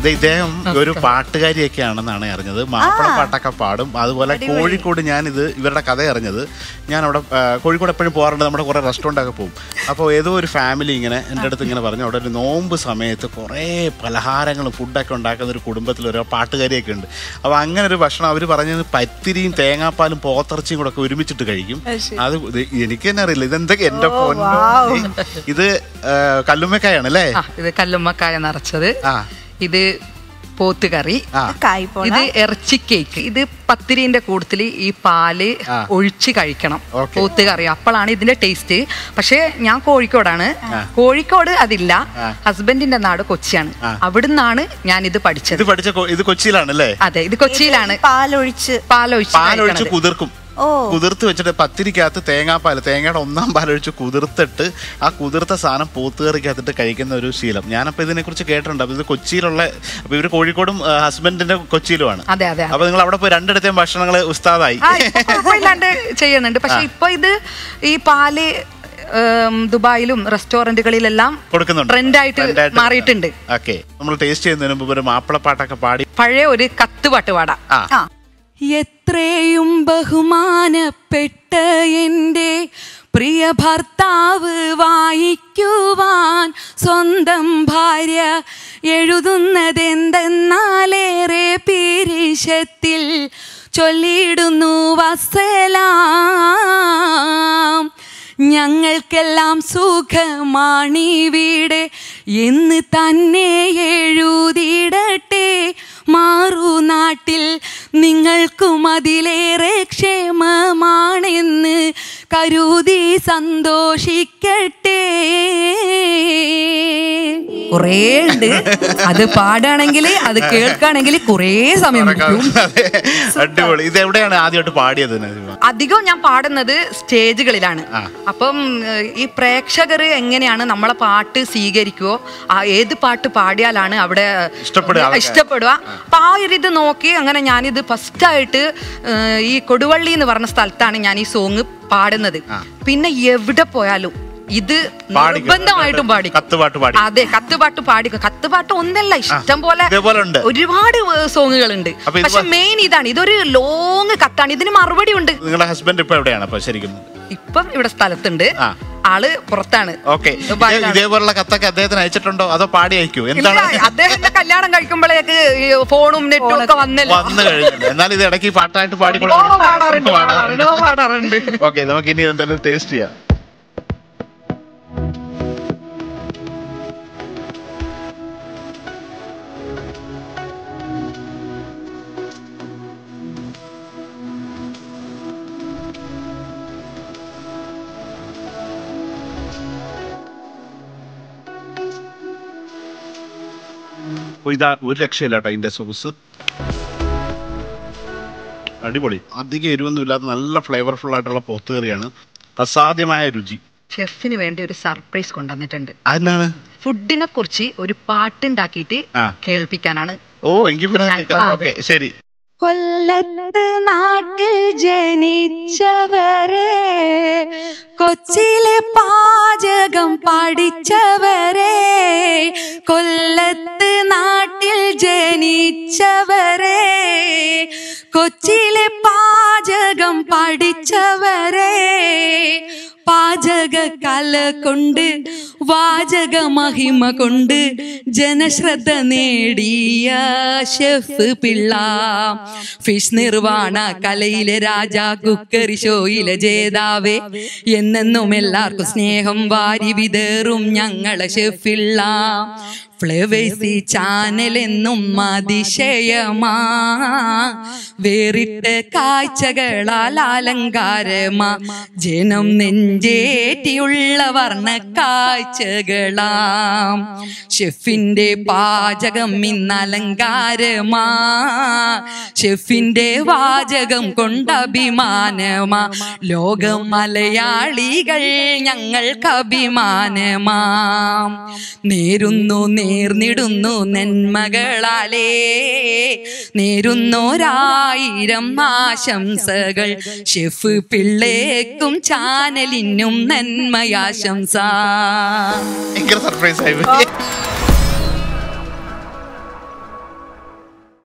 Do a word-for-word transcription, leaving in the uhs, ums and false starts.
ഇദ്ദേഹം ഒരു പാട്ടുകാരിയൊക്കെയാണെന്നാണ് അറിഞ്ഞത്. മാപ്പിള പാട്ടൊക്കെ പാടും. അതുപോലെ കോഴിക്കോട് ഞാനിത് ഇവരുടെ കഥ അറിഞ്ഞത്, ഞാൻ അവിടെ കോഴിക്കോട് എപ്പോഴും പോകാറുണ്ട്, നമ്മുടെ കുറേ റെസ്റ്റോറൻ്റൊക്കെ പോകും. അപ്പോൾ ഏതോ ഒരു ഫാമിലി ഇങ്ങനെ എൻ്റെ അടുത്ത് ഇങ്ങനെ പറഞ്ഞു, അവിടെ ഒരു നോമ്പ് സമയത്ത് കുറേ പലഹാരങ്ങളും ഫുഡൊക്കെ ഉണ്ടാക്കുന്ന ഒരു കുടുംബത്തിൽ ഒരു പാട്ടുകാരിയൊക്കെ ഉണ്ട്. അപ്പോൾ അങ്ങനെ ഒരു ഭക്ഷണം അവർ പറഞ്ഞത് പത്തിരിയും തേങ്ങാപ്പാലും പോത്തിറച്ചിയും കൂടെ ഒക്കെ ഒരുമിച്ചിട്ട് കഴിക്കും. അത് എനിക്ക് തന്നെ അറിയില്ല ഇതെന്തൊക്കെ എൻ്റെ ഇത് കല്ലുമ്മക്കായാണ് അല്ലേ? ഇത് കല്ലുമ്മക്കായ നിറച്ചത്, ഇത് പോത്ത് കറി, ഇത് ഇറച്ചി കേക്ക്, ഇത് പത്തിരിന്റെ കൂട്ടത്തില് ഈ പാല് ഒഴിച്ച് കഴിക്കണം പോത്ത് കറി, അപ്പോഴാണ് ഇതിന്റെ ടേസ്റ്റ്. പക്ഷെ ഞാൻ കോഴിക്കോടാണ്, കോഴിക്കോട് അതില്ല, ഹസ്ബൻഡിന്റെ നാട് കൊച്ചിയാണ്, അവിടുന്നാണ് ഞാൻ ഇത് പഠിച്ചത്. ഇത് കൊച്ചിയിലാണല്ലേ? അതെ, ഇത് കൊച്ചിയിലാണ്. പാലൊഴിച്ച് പാലൊഴിച്ച് കുതിർക്കും, കുതിർത്ത് വെച്ചിട്ട് പത്തിരിക്കകത്ത് തേങ്ങാപ്പാൽ തേങ്ങയുടെ ഒന്നാം പാലൊഴിച്ച് കുതിർത്തിട്ട് ആ കുതിർത്ത സാധനം പോത്തുകറിക്കകത്തിട്ട് കഴിക്കുന്ന ഒരു ശീലം. ഞാനപ്പോൾ ഇതിനെ കുറിച്ച് കേട്ടിട്ടുണ്ട്. അപ്പോൾ ഇത് കൊച്ചിയിലുള്ള, അപ്പോൾ ഇവര് കോഴിക്കോടും ഹസ്ബൻഡിന്റെ കൊച്ചിയിലുമാണ്. അപ്പൊ നിങ്ങൾ അവിടെ പോയി രണ്ടിടത്തെയും ഭക്ഷണങ്ങൾ ഉസ്താദായി ചെയ്യുന്നുണ്ട്. പക്ഷെ ഇപ്പൊ ഇത് ഈ പാല് ദുബായിലും റെസ്റ്റോറന്റുകളിലെല്ലാം ട്രെൻഡായിട്ട് മാറിയിട്ടുണ്ട്. ഓക്കെ, നമ്മൾ ടേസ്റ്റ് ചെയ്യുന്നതിന് മുമ്പ് ഒരു മാപ്പിളപ്പാട്ടൊക്കെ പാടി പഴയ ഒരു കത്തുപാട്ട് പാടാം. എത്രയും ബഹുമാനപ്പെട്ട എൻ്റെ പ്രിയ ഭർത്താവ് വായിക്കുവാൻ സ്വന്തം ഭാര്യ എഴുതുന്നതെന്തെന്നാലേറെ പീരിശത്തിൽ ചൊല്ലിയിടുന്നു വസ്സലാം. ഞങ്ങൾക്കെല്ലാം സുഖമാണിവിടെ എന്ന് തന്നെ എഴുതിയിടട്ടെ. മാറുനാട്ടിൽ നിങ്ങൾക്കും അതിലേറെ ക്ഷേമമാണെന്ന് കരുതി സന്തോഷിക്കട്ടെ. കുറേ ഉണ്ട്, അത് പാടാണെങ്കിൽ അത് കേൾക്കാണെങ്കിൽ കുറേ സമയം അടിപൊളി. ഇത് എവിടെയാണ് ആദ്യമായിട്ട് പാടിയത്? അധികം ഞാൻ പാടുന്നത് സ്റ്റേജുകളിലാണ്. അപ്പം ഈ പ്രേക്ഷകർ എങ്ങനെയാണ് നമ്മളെ പാട്ട് സ്വീകരിക്കുവോ, ഏത് പാട്ട് പാടിയാലാണ് അവിടെ ഇഷ്ടപ്പെടുക, അപ്പൊ ആ ഒരു ഇത് നോക്കി അങ്ങനെ ഞാനിത് ഫസ്റ്റായിട്ട് ഈ കൊടുവള്ളി എന്ന് പറഞ്ഞ സ്ഥലത്താണ് ഞാൻ ഈ സോങ് പാടുന്നത്. പിന്നെ എവിടെ പോയാലും ഇത് നിർബന്ധമായിട്ടും പാടി. അതെ, കത്തുപാട്ട് പാടി. കത്തുപാട്ട് ഒന്നല്ല, ഇഷ്ടം പോലെ ഒരുപാട് സോങ്ങുകളുണ്ട്. പക്ഷെ മെയിൻ ഇതാണ്, ഇതൊരു ലോങ് കത്താണ്, ഇതിന് മറുപടി ഉണ്ട്. നിങ്ങളുടെ ഹസ്ബൻഡ് ഇപ്പൊ എവിടെയാണ് ശരിക്കും? ഇപ്പം ഇവിടെ സ്ഥലത്തുണ്ട്, ആള് പുറത്താണ്. ഇതേപോലുള്ള കത്തൊക്കെ അദ്ദേഹത്തിന് അയച്ചിട്ടുണ്ടോ അതോ പാടി അയക്കോ? എന്താണ് അദ്ദേഹത്തിന്റെ കല്യാണം കഴിക്കുമ്പോഴേക്ക് ഫോണും നെറ്റും ഒക്കെ വന്നല്ലോ, വന്നു കഴിഞ്ഞു. എന്നാൽ ഇത് ഇടയ്ക്ക് പാട്ടായിട്ട് പാടിക്കൊള്ളാറുണ്ട്. ഓക്കെ, നമുക്ക് ഇനി എന്തായാലും ടേസ്റ്റ് ചെയ്യാം. ഇതാ ഒരു രക്ഷയില്ല കേട്ടോ ഇതിന്റെ സോസ്, അടിപൊളി. അധികം എരിവൊന്നും ഇല്ലാത്ത നല്ല ഫ്ലേവർഫുൾ ആയിട്ടുള്ള പോത്തുകറിയാണ്, അസാധ്യമായ രുചി. ഷെഫിന് വേണ്ടി ഒരു സർപ്രൈസ് കൊണ്ടുവന്നിട്ടുണ്ട്. അതിനാണ് ഫുഡിനെ കുറിച്ച് ഒരു പാട്ടുണ്ടാക്കിയിട്ട് കേൾപ്പിക്കാനാണ്. ഓ, എങ്കിൽ പിന്നെ ശരി. കൊല്ലത്ത് നാട്ടിൽ ജനിച്ചവരെ, കൊച്ചിയിലെ പാചകം പഠിച്ചവരെ, കൊല്ലത്ത് നാട്ടിൽ ജനിച്ചവരെ, കൊച്ചിയിലെ പാചകം പഠിച്ചവരെ, പാചക കല കൊണ്ട് വാചക മഹിമ കൊണ്ട് ജനശ്രദ്ധ നേടിയ ഷെഫ് പിള്ള, ഫിഷ് നിർവാണ കലയിലെ രാജ, കുക്കറി ഷോയിലെ ജേതാവേ, എന്നെന്നും എല്ലാവർക്കും സ്നേഹം വാരി വിതറും ഞങ്ങളെ ഷെഫിള്ള. ഫ്ലവേഴ്സി ചാനൽ എന്നും അതിശയമാ, വേറിട്ട കാഴ്ചകളാൽ അലങ്കാരമാ, ജനം നെഞ്ചേറ്റിയുള്ള വർണ്ണ കാഴ്ചകളാം. ഷെഫിന്റെ പാചകം ഇന്ന് അലങ്കാരമാ, ഷെഫിന്റെ വാചകം കൊണ്ട് അഭിമാനമാ, ലോകം മലയാളികൾ ഞങ്ങൾക്ക് അഭിമാനമാം. നേരുന്നു നേർന്നിടുന്നു നന്മകളാലേ, നേരുന്നോരായിരം ആശംസകൾ ഷെഫ് പിള്ളേക്കും ചാനലിനും നന്മയാശംസ. സർപ്രൈസ് ആയി.